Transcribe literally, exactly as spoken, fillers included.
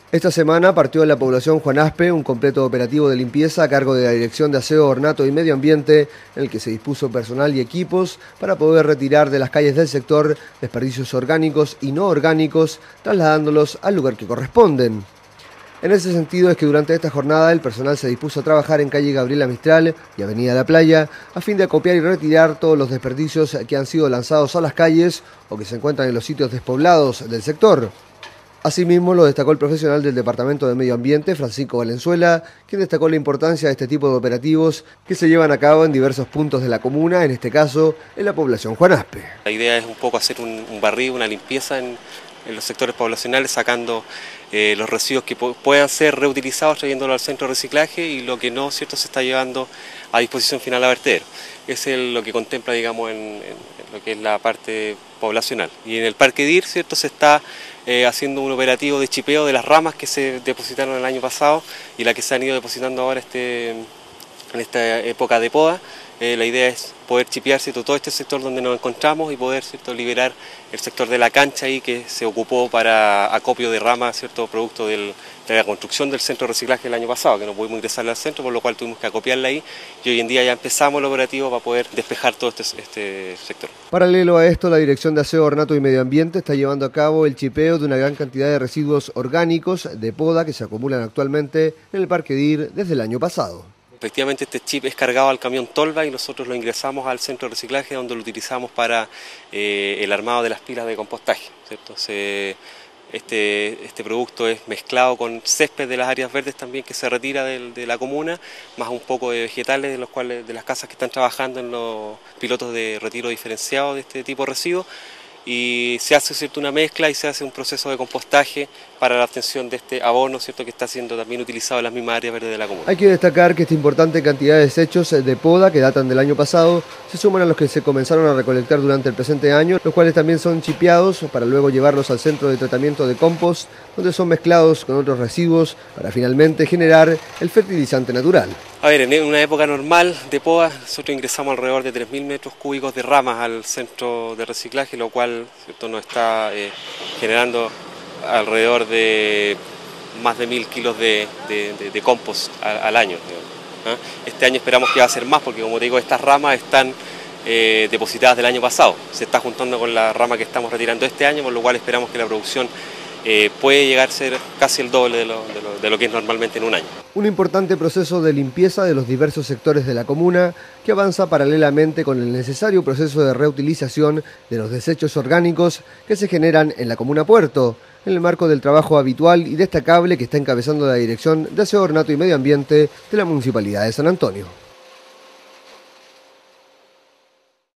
Esta semana partió en la población Juan Aspe un completo operativo de limpieza a cargo de la Dirección de Aseo, Ornato y Medio Ambiente, en el que se dispuso personal y equipos para poder retirar de las calles del sector desperdicios orgánicos y no orgánicos, trasladándolos al lugar que corresponden. En ese sentido es que durante esta jornada el personal se dispuso a trabajar en calle Gabriela Mistral y Avenida La Playa a fin de acopiar y retirar todos los desperdicios que han sido lanzados a las calles o que se encuentran en los sitios despoblados del sector. Asimismo, lo destacó el profesional del Departamento de Medio Ambiente, Francisco Valenzuela, quien destacó la importancia de este tipo de operativos que se llevan a cabo en diversos puntos de la comuna, en este caso, en la población Juan Aspe. La idea es un poco hacer un, un barrido, una limpieza en, en los sectores poblacionales, sacando eh, los residuos que puedan ser reutilizados, trayéndolos al centro de reciclaje, y lo que no, cierto, se está llevando a disposición final a vertedero. Es el, lo que contempla, digamos, en, en, en lo que es la parte poblacional. Y en el Parque D I R, cierto, se está eh, haciendo un operativo de chipeo de las ramas que se depositaron el año pasado y las que se han ido depositando ahora este, en esta época de poda. Eh, la idea es poder chipear, ¿cierto?, todo este sector donde nos encontramos y poder, ¿cierto?, liberar el sector de la cancha ahí que se ocupó para acopio de ramas, ¿cierto?, producto del, de la construcción del centro de reciclaje el año pasado, que no pudimos ingresarle al centro, por lo cual tuvimos que acopiarla ahí, y hoy en día ya empezamos el operativo para poder despejar todo este, este sector. Paralelo a esto, la Dirección de Aseo, Ornato y Medio Ambiente está llevando a cabo el chipeo de una gran cantidad de residuos orgánicos de poda que se acumulan actualmente en el Parque D I R desde el año pasado. Efectivamente, este chip es cargado al camión tolva y nosotros lo ingresamos al centro de reciclaje, donde lo utilizamos para eh, el armado de las pilas de compostaje, ¿cierto? Se, este, este producto es mezclado con césped de las áreas verdes también que se retira de, de la comuna, más un poco de vegetales de los cuales de las casas que están trabajando en los pilotos de retiro diferenciado de este tipo de residuos. Y se hace, ¿cierto?, una mezcla y se hace un proceso de compostaje para la obtención de este abono, ¿cierto?, que está siendo también utilizado en las mismas áreas verdes de la comuna. Hay que destacar que esta importante cantidad de desechos de poda que datan del año pasado se suman a los que se comenzaron a recolectar durante el presente año, los cuales también son chipeados para luego llevarlos al centro de tratamiento de compost, donde son mezclados con otros residuos para finalmente generar el fertilizante natural. A ver, en una época normal de poda, nosotros ingresamos alrededor de tres mil metros cúbicos de ramas al centro de reciclaje, lo cual, ¿cierto?, nos está eh, generando alrededor de más de mil kilos de, de, de, de compost al, al año. ¿eh? Este año esperamos que va a ser más, porque como te digo, estas ramas están eh, depositadas del año pasado. Se está juntando con la rama que estamos retirando este año, por lo cual esperamos que la producción Eh, puede llegar a ser casi el doble de lo, de, lo, de lo que es normalmente en un año. Un importante proceso de limpieza de los diversos sectores de la comuna que avanza paralelamente con el necesario proceso de reutilización de los desechos orgánicos que se generan en la comuna Puerto, en el marco del trabajo habitual y destacable que está encabezando la Dirección de Aseo, Ornato y Medio Ambiente de la Municipalidad de San Antonio.